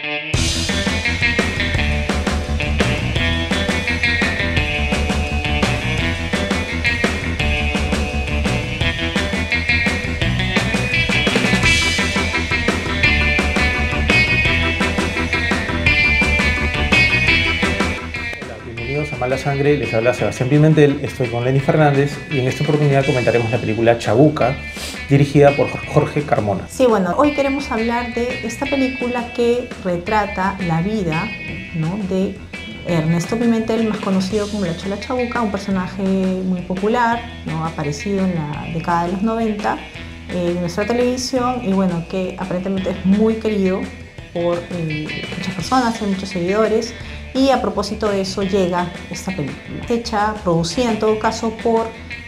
Bienvenidos a Mala Sangre, les habla Sebastián Pimentel, estoy con Lenny Fernández y en esta oportunidad comentaremos la película Chabuca, dirigida por Jorge Carmona. Sí, bueno, hoy queremos hablar de esta película que retrata la vida, ¿no?, de Ernesto Pimentel, más conocido como la Chola Chabuca, un personaje muy popular, ¿no?, aparecido en la década de los 90 en nuestra televisión y bueno, que aparentemente es muy querido por muchas personas, tiene muchos seguidores. Y a propósito de eso llega esta película, hecha, producida en todo caso por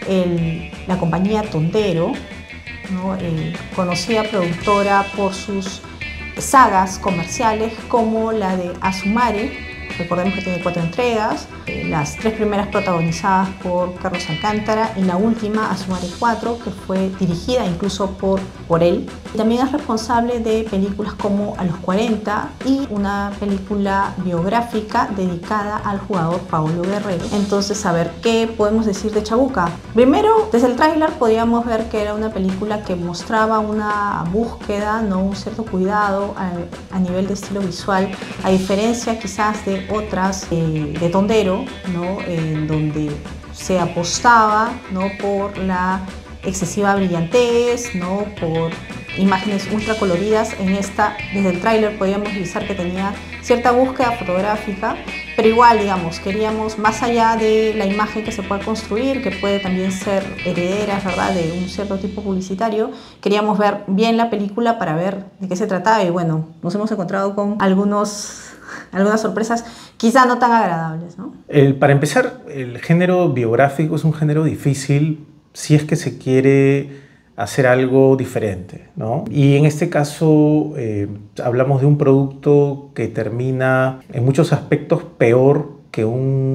la compañía Tondero, ¿no?, conocida productora por sus sagas comerciales como la de Asumare. Recordemos que tiene 4 entregas, las 3 primeras protagonizadas por Carlos Alcántara y la última, Asumare 4, que fue dirigida incluso por él. También es responsable de películas como A los 40 y una película biográfica dedicada al jugador Paolo Guerrero. Entonces, a ver, ¿qué podemos decir de Chabuca? Primero, desde el tráiler podíamos ver que era una película que mostraba una búsqueda, ¿no?, un cierto cuidado a nivel de estilo visual, a diferencia quizás de otras de Tondero, ¿no?, en donde se apostaba, ¿no?, por la excesiva brillantez, ¿no?, por imágenes ultra coloridas. En esta, desde el tráiler podíamos revisar que tenía cierta búsqueda fotográfica, pero igual, digamos, queríamos, más allá de la imagen que se puede construir, que puede también ser heredera, ¿verdad?, de un cierto tipo publicitario, queríamos ver bien la película para ver de qué se trataba y bueno, nos hemos encontrado con algunas sorpresas quizá no tan agradables, ¿no? Para empezar, el género biográfico es un género difícil si es que se quiere hacer algo diferente, ¿no? Y en este caso hablamos de un producto que termina en muchos aspectos peor que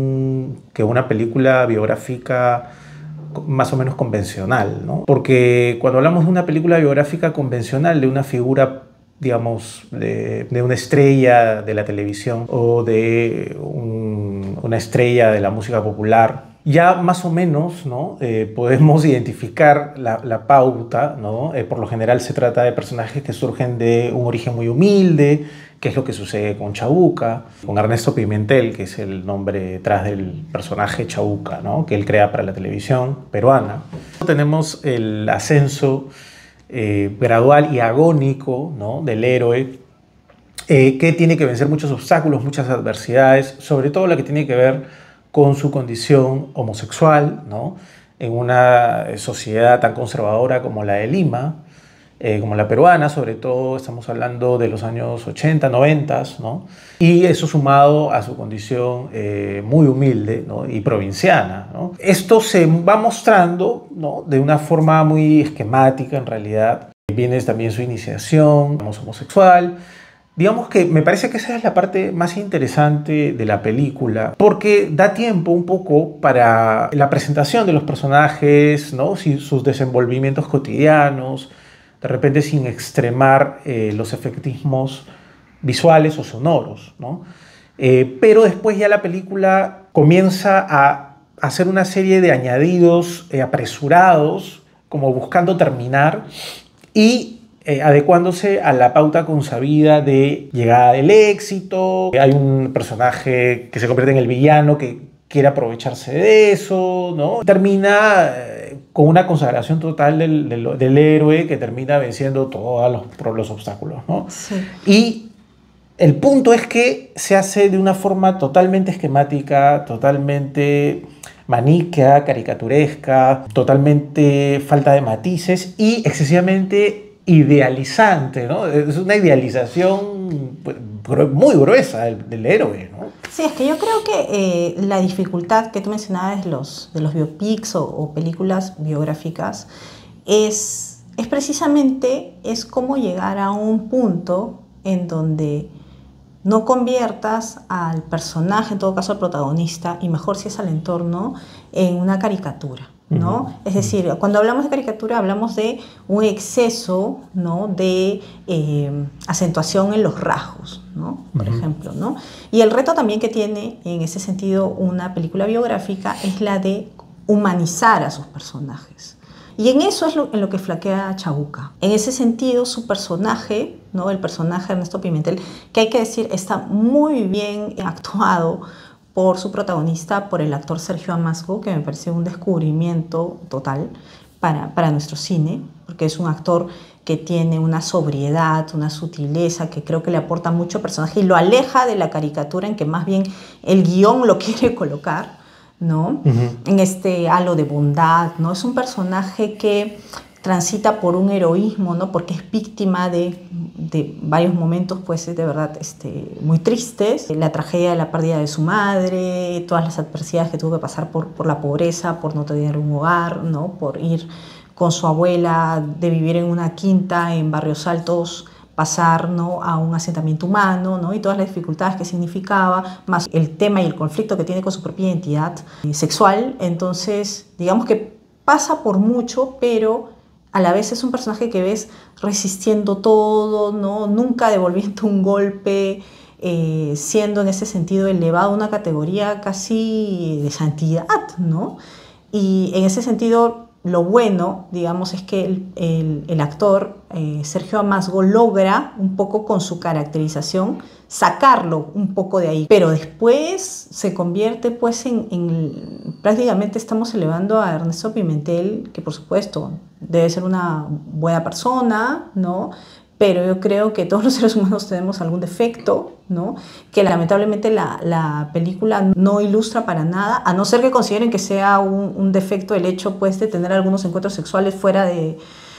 una película biográfica más o menos convencional, ¿no? Porque cuando hablamos de una película biográfica convencional, de una figura, digamos, de una estrella de la televisión o de una estrella de la música popular, ya más o menos, ¿no?, podemos identificar la pauta, ¿no? Por lo general se trata de personajes que surgen de un origen muy humilde, que es lo que sucede con Chabuca, con Ernesto Pimentel, que es el nombre detrás del personaje Chabuca, ¿no?, que él crea para la televisión peruana. Tenemos el ascenso gradual y agónico, ¿no?, del héroe, que tiene que vencer muchos obstáculos, muchas adversidades, sobre todo la que tiene que ver con su condición homosexual, ¿no?, en una sociedad tan conservadora como la de Lima, como la peruana, sobre todo estamos hablando de los años 80, 90, ¿no?, y eso sumado a su condición muy humilde, ¿no?, y provinciana, ¿no? Esto se va mostrando, ¿no?, de una forma muy esquemática en realidad. Viene también su iniciación como homosexual. Digamos que me parece que esa es la parte más interesante de la película, porque da tiempo un poco para la presentación de los personajes, ¿no?, sus desenvolvimientos cotidianos, de repente sin extremar los efectismos visuales o sonoros, ¿no? Pero después ya la película comienza a hacer una serie de añadidos apresurados, como buscando terminar y adecuándose a la pauta consabida de llegada del éxito. Hay un personaje que se convierte en el villano que quiere aprovecharse de eso, ¿no? Termina con una consagración total del héroe que termina venciendo todos los obstáculos, ¿no? Sí. Y el punto es que se hace de una forma totalmente esquemática, totalmente maniquea, caricaturesca, totalmente falta de matices y excesivamente idealizante, ¿no? Es una idealización muy gruesa del héroe, ¿no? Sí, es que yo creo que la dificultad que tú mencionabas de los biopics o películas biográficas es precisamente cómo llegar a un punto en donde no conviertas al personaje, en todo caso al protagonista, y mejor si es al entorno, en una caricatura. ¿no? Es decir, cuando hablamos de caricatura hablamos de un exceso, ¿no? de acentuación en los rasgos, ¿no? Por ejemplo, ¿no? Y el reto también que tiene en ese sentido una película biográfica es la de humanizar a sus personajes. Y en eso es en lo que flaquea Chabuca. En ese sentido, su personaje, ¿no? El personaje de Ernesto Pimentel, que hay que decir está muy bien actuado por su protagonista, por el actor Sergio Amasgo, que me pareció un descubrimiento total para nuestro cine, porque es un actor que tiene una sobriedad, una sutileza, que creo que le aporta mucho personaje y lo aleja de la caricatura en que más bien el guión lo quiere colocar, ¿no? En este halo de bondad, ¿no? Es un personaje que transita por un heroísmo, ¿no? Porque es víctima de varios momentos, pues, de verdad muy tristes. La tragedia de la pérdida de su madre, todas las adversidades que tuvo que pasar por la pobreza, por no tener un hogar, ¿no? Por ir con su abuela, de vivir en una quinta en Barrios Altos, pasar, ¿no? a un asentamiento humano, ¿no? Y todas las dificultades que significaba, más el tema y el conflicto que tiene con su propia identidad sexual. Entonces, digamos que pasa por mucho, pero a la vez es un personaje que ves resistiendo todo, ¿no? Nunca devolviendo un golpe, siendo en ese sentido elevado a una categoría casi de santidad, ¿no? Y en ese sentido, lo bueno, digamos, es que el actor Sergio Amasgo logra un poco con su caracterización sacarlo un poco de ahí, pero después se convierte pues prácticamente estamos elevando a Ernesto Pimentel, que por supuesto debe ser una buena persona, ¿no? Pero yo creo que todos los seres humanos tenemos algún defecto, ¿no? Que lamentablemente la película no ilustra para nada, a no ser que consideren que sea un defecto el hecho, pues, de tener algunos encuentros sexuales fuera de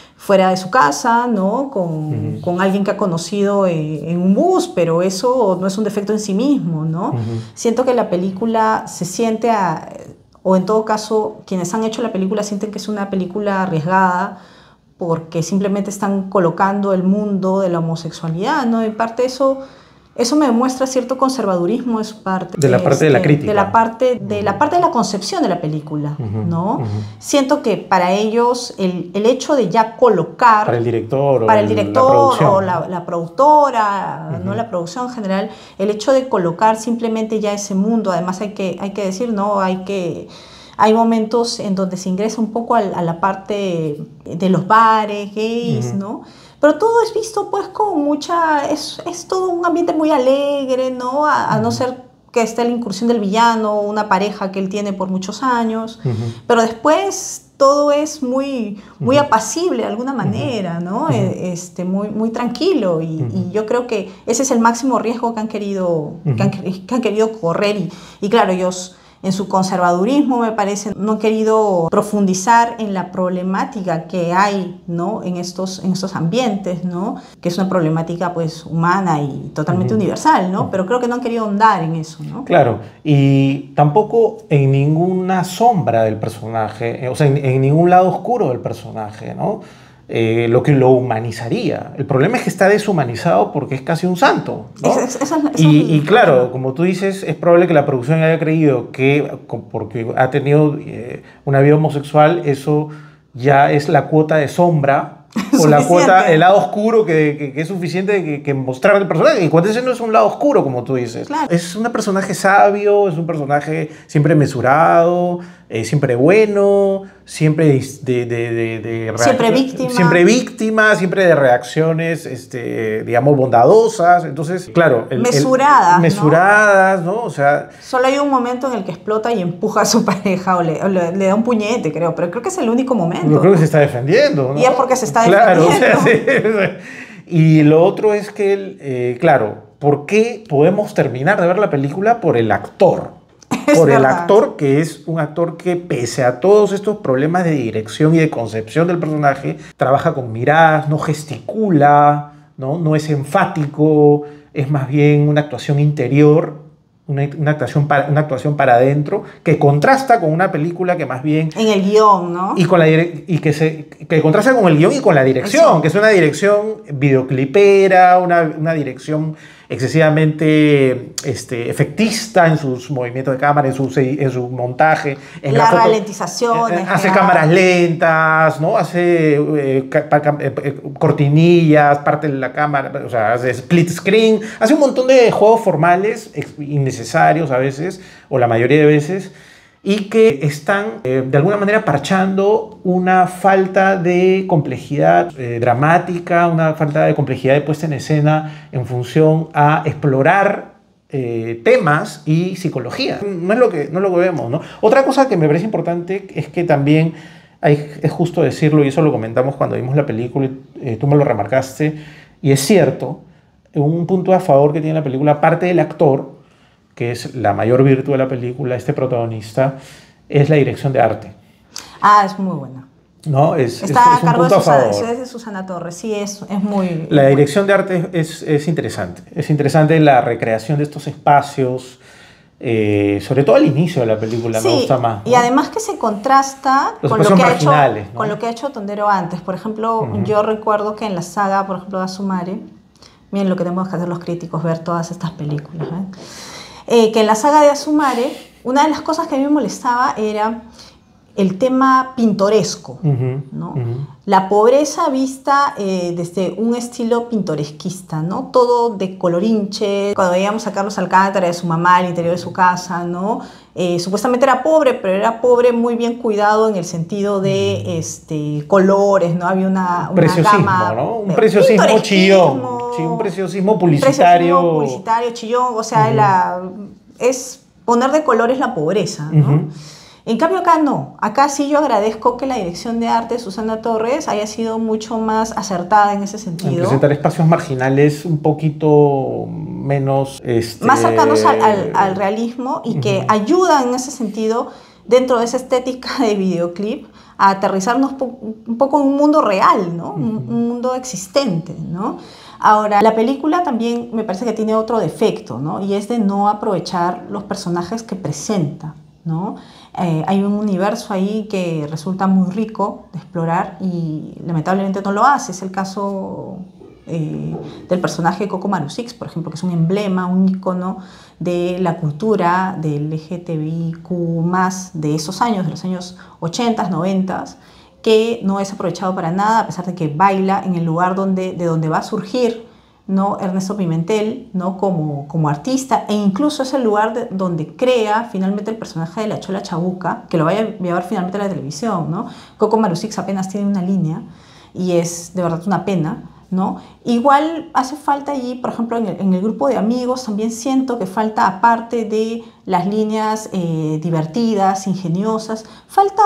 su casa, ¿no? Con alguien que ha conocido en un bus, pero eso no es un defecto en sí mismo, ¿no? Siento que la película se siente, o en todo caso, quienes han hecho la película sienten que es una película arriesgada, porque simplemente están colocando el mundo de la homosexualidad, ¿no? En parte eso me demuestra cierto conservadurismo de su parte. De la parte de la crítica. De la parte de la concepción de la película, ¿no? Siento que para ellos el hecho de ya colocar... Para el director o la productora, ¿no? La producción en general, el hecho de colocar simplemente ya ese mundo, además hay que decir, ¿no? Hay momentos en donde se ingresa un poco a la parte de los bares gays, ¿no? Pero todo es visto pues con mucha... Es todo un ambiente muy alegre, ¿no? A no ser que esté la incursión del villano, una pareja que él tiene por muchos años. Pero después todo es muy apacible de alguna manera, ¿no? Muy tranquilo. Y yo creo que ese es el máximo riesgo que han querido correr. Y claro, ellos... En su conservadurismo, me parece, no han querido profundizar en la problemática que hay, ¿no? en estos ambientes, ¿no? Que es una problemática pues, humana y totalmente universal, ¿no? Pero creo que no han querido ahondar en eso, ¿no? Claro, y tampoco en ninguna sombra del personaje, o sea, en ningún lado oscuro del personaje, ¿no? Lo que lo humanizaría. El problema es que está deshumanizado porque es casi un santo, ¿no? Y claro, como tú dices, es probable que la producción haya creído que porque ha tenido una vida homosexual, eso ya es la cuota de sombra o la cuota, el lado oscuro que es suficiente que mostrar el personaje. Y cuando ese no es un lado oscuro, como tú dices. Claro. Es un personaje sabio, es un personaje siempre mesurado, siempre bueno, siempre siempre víctima. Siempre de reacciones, digamos, bondadosas. Entonces, claro... Mesuradas, ¿no? O sea... Solo hay un momento en el que explota y empuja a su pareja o le da un puñete, creo. Pero creo que es el único momento. Yo creo que se está defendiendo, ¿no? Y es porque se está defendiendo. Claro, o sea, sí. Y lo otro es que él, claro, ¿por qué podemos terminar de ver la película? Por el actor. Por el actor, que es un actor que pese a todos estos problemas de dirección y de concepción del personaje, trabaja con miradas, no gesticula, no es enfático, es más bien una actuación interior, una actuación para adentro, que contrasta con una película que más bien... En el guión, ¿no? Y, que contrasta con el guión y con la dirección, que es una dirección videoclipera, una dirección excesivamente efectista en sus movimientos de cámara, en su montaje. En la ralentización. Hace cámaras lentas, ¿no? Hace cortinillas, parte de la cámara, o sea, hace split screen, hace un montón de juegos formales innecesarios a veces, o la mayoría de veces, y que están de alguna manera parchando una falta de complejidad dramática, una falta de complejidad de puesta en escena en función a explorar temas y psicología. No es lo que vemos, ¿no? Otra cosa que me parece importante es que también es justo decirlo, y eso lo comentamos cuando vimos la película, tú me lo remarcaste, y es cierto, un punto a favor que tiene la película, aparte del actor, que es la mayor virtud de la película, este protagonista, es la dirección de arte. Es muy buena. ¿No? Está a cargo de Susana Torres, sí, es muy... La dirección de arte es interesante. Es interesante la recreación de estos espacios, sobre todo al inicio de la película, me gusta más, ¿no? Y además que se contrasta con lo que ha hecho Tondero antes. Por ejemplo, yo recuerdo que en la saga, por ejemplo, de Asumare, miren lo que tenemos que hacer los críticos, ver todas estas películas, que en la saga de Asumare, una de las cosas que a mí me molestaba era el tema pintoresco, ¿no? La pobreza vista desde un estilo pintoresquista, ¿no? Todo de colorinche. Cuando veíamos a Carlos Alcántara de su mamá al interior de su casa, ¿no? Supuestamente era pobre, pero era pobre muy bien cuidado en el sentido de colores, ¿no? Había una gama, ¿no? Un preciosismo chillón, sí, un preciosismo publicitario. Chillón, o sea, es poner de colores la pobreza, ¿no? En cambio acá no, acá sí yo agradezco que la dirección de arte de Susana Torres haya sido mucho más acertada en ese sentido. En presentar espacios marginales un poquito menos... más cercanos al realismo y que ayudan en ese sentido, dentro de esa estética de videoclip, a aterrizarnos un poco en un mundo real, ¿no? Un mundo existente, ¿no? Ahora, la película también me parece que tiene otro defecto, ¿no? Y es de no aprovechar los personajes que presenta, ¿no? Hay un universo ahí que resulta muy rico de explorar y lamentablemente no lo hace. Es el caso del personaje de Coco Marusix, por ejemplo, que es un emblema, un ícono de la cultura del LGTBIQ+, de esos años, de los años 80, 90, que no es aprovechado para nada, a pesar de que baila en el lugar de donde va a surgir, ¿no? Ernesto Pimentel, ¿no? como artista, e incluso es el lugar donde crea finalmente el personaje de la Chola Chabuca, que lo vaya a llevar finalmente a la televisión, ¿no? Coco Marusix apenas tiene una línea y es de verdad una pena, ¿no? Igual hace falta allí, por ejemplo, en el grupo de amigos también siento que falta, aparte de las líneas divertidas, ingeniosas, falta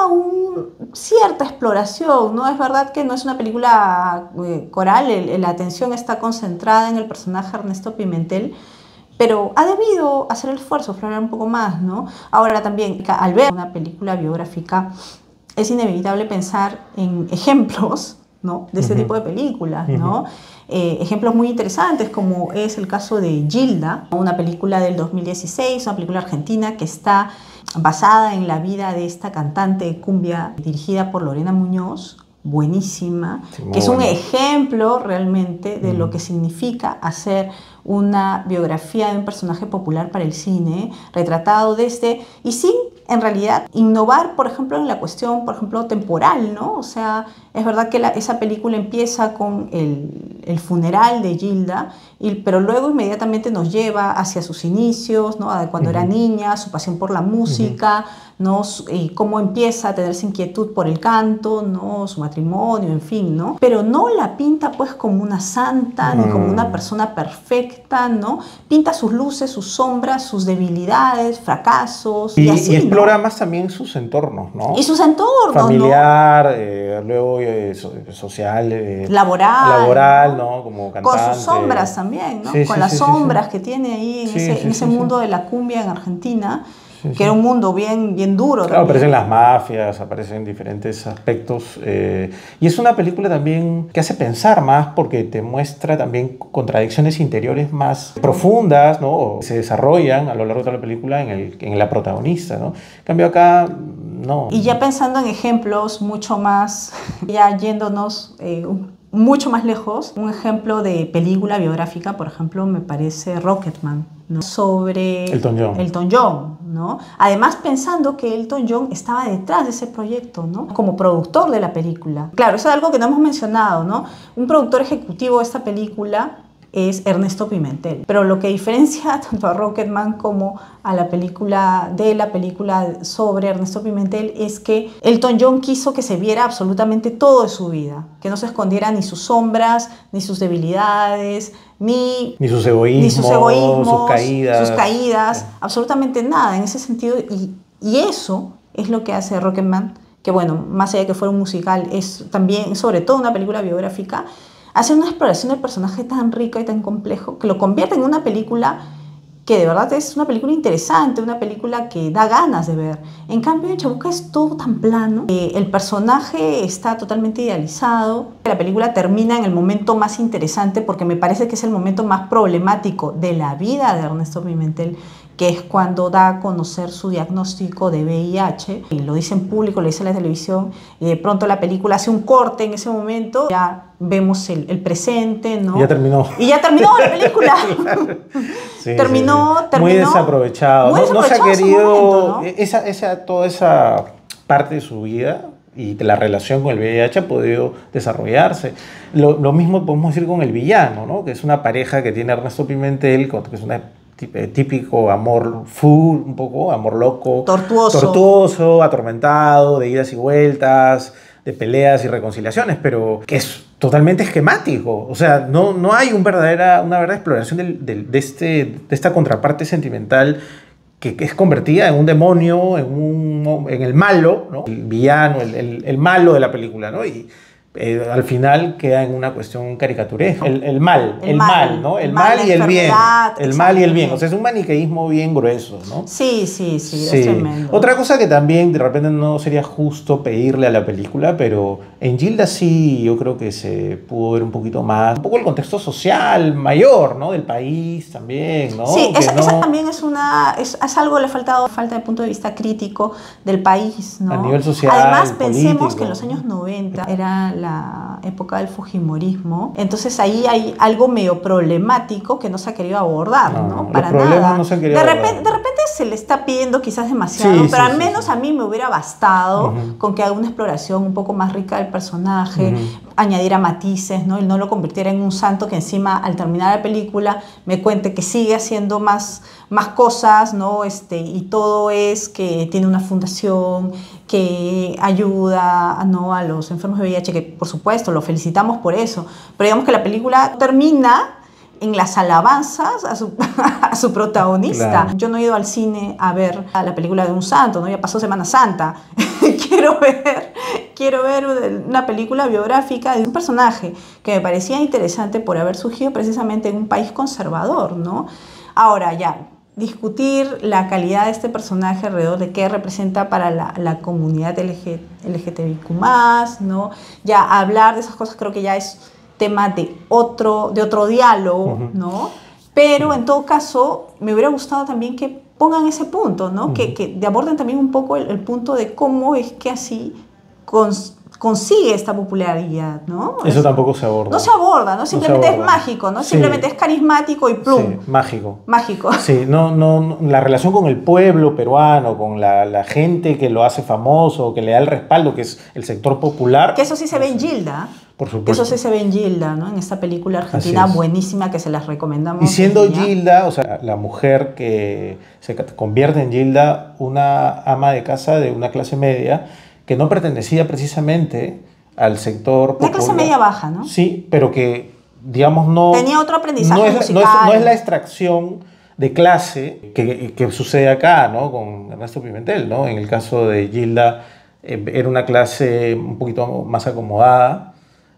cierta exploración, ¿no? Es verdad que no es una película coral, la atención está concentrada en el personaje Ernesto Pimentel, pero ha debido hacer el esfuerzo, explorar un poco más, ¿no? Ahora también, al ver una película biográfica, es inevitable pensar en ejemplos, ¿no? de este tipo de películas, ¿no? Ejemplos muy interesantes, como es el caso de Gilda, una película del 2016, una película argentina que está basada en la vida de esta cantante de cumbia dirigida por Lorena Muñoz, buenísima, sí, que es un ejemplo realmente de lo que significa hacer una biografía de un personaje popular para el cine, retratado desde, y sin en realidad innovar, por ejemplo, en la cuestión, por ejemplo, temporal, ¿no? O sea, es verdad que esa película empieza con el funeral de Gilda, pero luego inmediatamente nos lleva hacia sus inicios, ¿no? De cuando era niña, su pasión por la música, ¿no? Y cómo empieza a tener esa inquietud por el canto, ¿no? Su matrimonio, en fin, ¿no? Pero no la pinta pues como una santa, ni como una persona perfecta, ¿no? Pinta sus luces, sus sombras, sus debilidades, fracasos y así, y explora, ¿no? Más también sus entornos, ¿no? Y sus entornos, familiar, ¿no? Luego social, laboral, ¿no? Como cantante. Con sus sombras también, ¿no? Con las sombras que tiene ahí en ese mundo de la cumbia en Argentina. sí, que sí. era un mundo bien, bien duro. Claro, También. aparecen las mafias, aparecen diferentes aspectos. Y es una película también que hace pensar más porque te muestra también contradicciones interiores más profundas, ¿no? O se desarrollan a lo largo de toda la película en la protagonista, ¿no? En cambio acá, no. Y ya pensando en ejemplos mucho más, ya yéndonos mucho más lejos, un ejemplo de película biográfica, por ejemplo, me parece Rocketman, ¿no? Sobre Elton John. Elton John, ¿no? Además pensando que Elton John estaba detrás de ese proyecto, ¿no? Como productor de la película. Claro, eso es algo que no hemos mencionado, ¿no? Un productor ejecutivo de esta película es Ernesto Pimentel. Pero lo que diferencia tanto a Rocketman como a la película sobre Ernesto Pimentel es que Elton John quiso que se viera absolutamente todo de su vida, que no se escondiera ni sus sombras, ni sus debilidades, ni sus egoísmos, sus caídas, absolutamente nada en ese sentido. Y eso es lo que hace Rocketman, que bueno, más allá de que fuera un musical, es también, sobre todo una película biográfica, hace una exploración del personaje tan rica y tan complejo que lo convierte en una película que de verdad es una película interesante, una película que da ganas de ver. En cambio, en Chabuca es todo tan plano, el personaje está totalmente idealizado. La película termina en el momento más interesante porque me parece que es el momento más problemático de la vida de Ernesto Pimentel, que es cuando da a conocer su diagnóstico de VIH, y lo dice en público, lo dice en la televisión, y de pronto la película hace un corte en ese momento, ya vemos el presente, ¿no? Ya terminó. Y ya terminó la película. Claro. Sí, terminó. Muy desaprovechado. Muy No se ha desaprovechado ese querido, momento, ¿no? toda esa parte de su vida y de la relación con el VIH ha podido desarrollarse. Lo mismo podemos decir con el villano, ¿no? Que es una pareja que tiene Ernesto Pimentel, que es una típico amor full, un poco amor loco, tortuoso, atormentado, de idas y vueltas, de peleas y reconciliaciones, pero que es totalmente esquemático. O sea, no hay una verdadera exploración de esta contraparte sentimental que es convertida en un demonio, en el malo, ¿no? El villano, el malo de la película, ¿no? Y al final queda en una cuestión caricaturesca. El mal, ¿no? El mal y el bien. El mal y el bien. O sea, es un maniqueísmo bien grueso, ¿no? Sí, es tremendo. Otra cosa que también de repente no sería justo pedirle a la película, pero en Gilda sí yo creo que se pudo ver un poquito más, un poco el contexto social mayor, ¿no? Del país también, ¿no? Sí, esa también es algo le ha faltado, falta de punto de vista crítico del país, ¿no? A nivel social, además, pensemos político, que en los años 90 era la época del fujimorismo, entonces ahí hay algo medio problemático que no se ha querido abordar, ¿no? Para nada. No se han querido abordar. De repente se le está pidiendo quizás demasiado, pero al menos a mí me hubiera bastado con que haga una exploración un poco más rica del personaje, añadiera matices, ¿no? Y no lo convirtiera en un santo que encima al terminar la película me cuente que sigue haciendo más cosas, ¿no? Y todo es que tiene una fundación que ayuda, ¿no? A los enfermos de VIH, que por supuesto lo felicitamos por eso, pero digamos que la película termina en las alabanzas a su protagonista. Claro. Yo no he ido al cine a ver la película de un santo, ¿no? Ya pasó Semana Santa. Quiero ver una película biográfica de un personaje que me parecía interesante por haber surgido precisamente en un país conservador, ¿no? Ahora ya, discutir la calidad de este personaje alrededor de qué representa para la comunidad LGTBIQ+, ¿no? Ya hablar de esas cosas creo que ya es tema de otro diálogo, ¿no? Pero en todo caso, me hubiera gustado también que pongan ese punto, ¿no? Que aborden también un poco el punto de cómo es que así consigue esta popularidad, ¿no? Eso tampoco se aborda. No se aborda, ¿no? Simplemente es mágico, ¿no? Simplemente es carismático y plum. Sí, mágico. Mágico. Sí, no, la relación con el pueblo peruano, con la gente que lo hace famoso, que le da el respaldo, que es el sector popular. Que eso sí se ve en Gilda. Por supuesto. Que eso sí se ve en Gilda, ¿no? En esta película argentina buenísima que se las recomendamos. Y siendo Gilda, o sea, la mujer que se convierte en Gilda, una ama de casa de una clase media, que no pertenecía precisamente al sector popular. Una clase media baja, ¿no? Sí, pero que, digamos, no... Tenía otro aprendizaje musical. No es la extracción de clase que sucede acá, ¿no? Con Ernesto Pimentel, ¿no? En el caso de Gilda, era una clase un poquito más acomodada,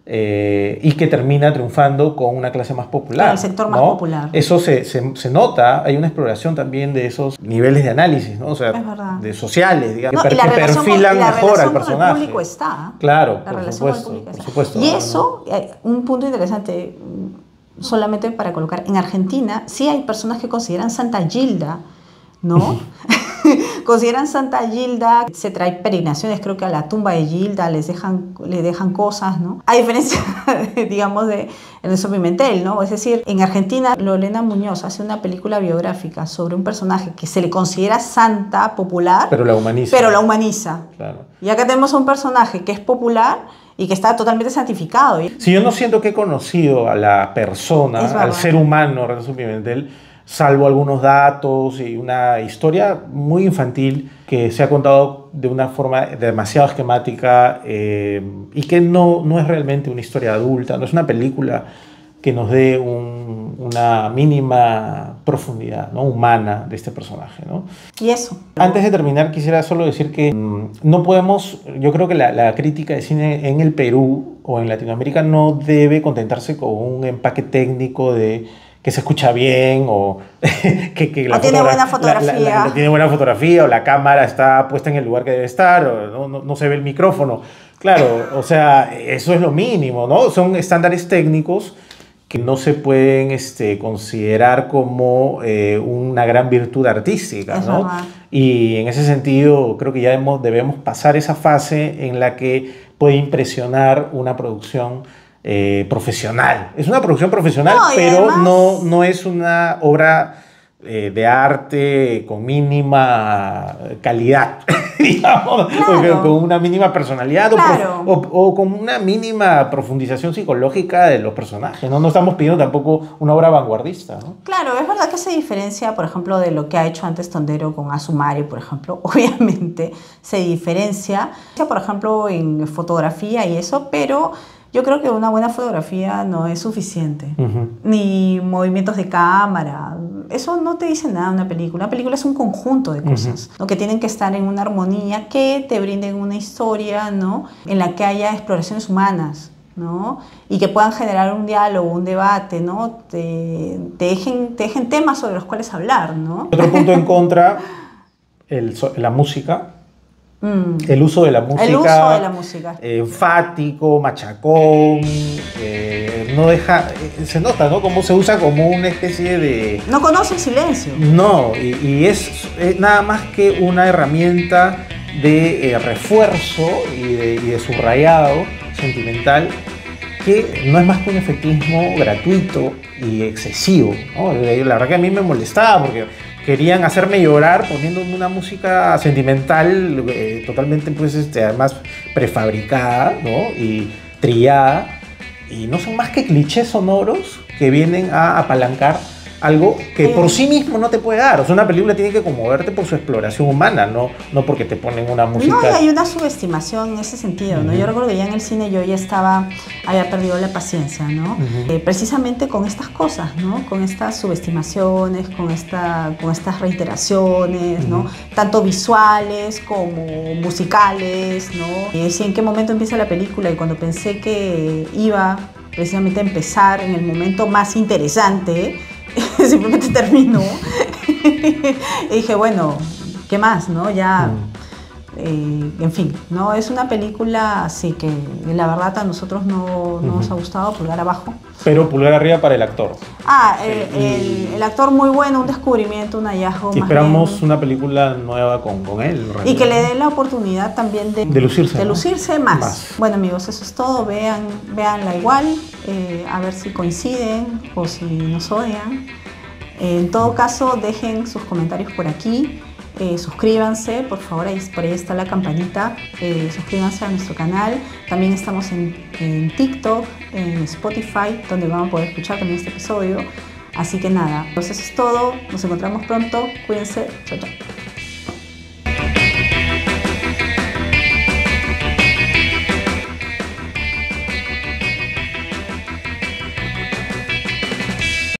y que termina triunfando con una clase más popular. El sector más popular. Eso se nota, hay una exploración también de esos niveles de análisis, ¿no? O sea, de sociales, digamos, que perfilan mejor al personaje. Con el público está. Claro, por supuesto. Y eso, un punto interesante, solamente para colocar, en Argentina sí hay personas que consideran Santa Gilda, ¿no? Consideran Santa Gilda, se trae peregrinaciones, creo que a la tumba de Gilda le dejan cosas, ¿no? A diferencia, digamos, de Ernesto Pimentel, ¿no? Es decir, en Argentina, Lorena Muñoz hace una película biográfica sobre un personaje que se le considera santa, popular, pero la humaniza. Claro. Y acá tenemos a un personaje que es popular y que está totalmente santificado. Si yo no siento que he conocido a la persona, al ser humano, Ernesto Pimentel, salvo algunos datos y una historia muy infantil que se ha contado de una forma demasiado esquemática y que no es realmente una historia adulta, no es una película que nos dé una mínima profundidad, ¿no?, humana de este personaje, ¿no? Y eso. Antes de terminar, quisiera solo decir que no podemos, yo creo que la crítica de cine en el Perú o en Latinoamérica no debe contentarse con un empaque técnico de que se escucha bien o que la tiene buena fotografía. Tiene buena fotografía o la cámara está puesta en el lugar que debe estar o no se ve el micrófono. Claro, o sea, eso es lo mínimo, ¿no? Son estándares técnicos que no se pueden considerar como una gran virtud artística, ¿no? Y en ese sentido creo que ya debemos pasar esa fase en la que puede impresionar una producción profesional. Es una producción profesional, pero además no es una obra de arte con mínima calidad, digamos, claro, con una mínima personalidad, claro, o con una mínima profundización psicológica de los personajes, ¿no? No estamos pidiendo tampoco una obra vanguardista, ¿no? Claro, es verdad que se diferencia, por ejemplo, de lo que ha hecho antes Tondero con Asumare, por ejemplo. Obviamente se diferencia, por ejemplo, en fotografía y eso, pero yo creo que una buena fotografía no es suficiente, ni movimientos de cámara. Eso no te dice nada de una película. Una película es un conjunto de cosas, ¿no?, que tienen que estar en una armonía, que te brinden una historia, ¿no?, en la que haya exploraciones humanas, ¿no?, y que puedan generar un diálogo, un debate, ¿no?, te dejen temas sobre los cuales hablar, ¿no? Otro punto en contra, la música. El uso de la música, enfático, machacón, no deja, se nota, ¿no?, cómo se usa como una especie de... No conoce el silencio. No, y es nada más que una herramienta de refuerzo y de subrayado sentimental, que no es más que un efectismo gratuito y excesivo, ¿no? La verdad que a mí me molestaba porque querían hacerme llorar poniéndome una música sentimental totalmente, pues, además prefabricada, ¿no?, y trillada, y no son más que clichés sonoros que vienen a apalancar algo que por sí mismo no te puede dar. O sea, una película tiene que conmoverte por su exploración humana, no porque te ponen una música... No, y hay una subestimación en ese sentido, ¿no? Yo recuerdo que ya en el cine yo ya había perdido la paciencia, ¿no? Precisamente con estas cosas, ¿no? Con estas subestimaciones, con estas reiteraciones, ¿no? Tanto visuales como musicales, ¿no? Y en qué momento empieza la película, y cuando pensé que iba precisamente a empezar en el momento más interesante, simplemente terminó. Y dije, bueno, ¿qué más, no? Ya, en fin, ¿no? Es una película así que la verdad a nosotros no nos ha gustado. Pulgar abajo. Pero pulgar arriba para el actor. El actor muy bueno, un descubrimiento, un hallazgo. Y esperamos una película nueva con él. Y que le dé la oportunidad también de lucirse, ¿no?, lucirse más. Bueno, amigos, eso es todo. Véanla igual, a ver si coinciden o si nos odian. En todo caso, dejen sus comentarios por aquí. Suscríbanse, por favor, por ahí está la campanita. Suscríbanse a nuestro canal. También estamos en TikTok, en Spotify, donde van a poder escuchar también este episodio. Así que nada, pues eso es todo. Nos encontramos pronto. Cuídense. Chao, chao.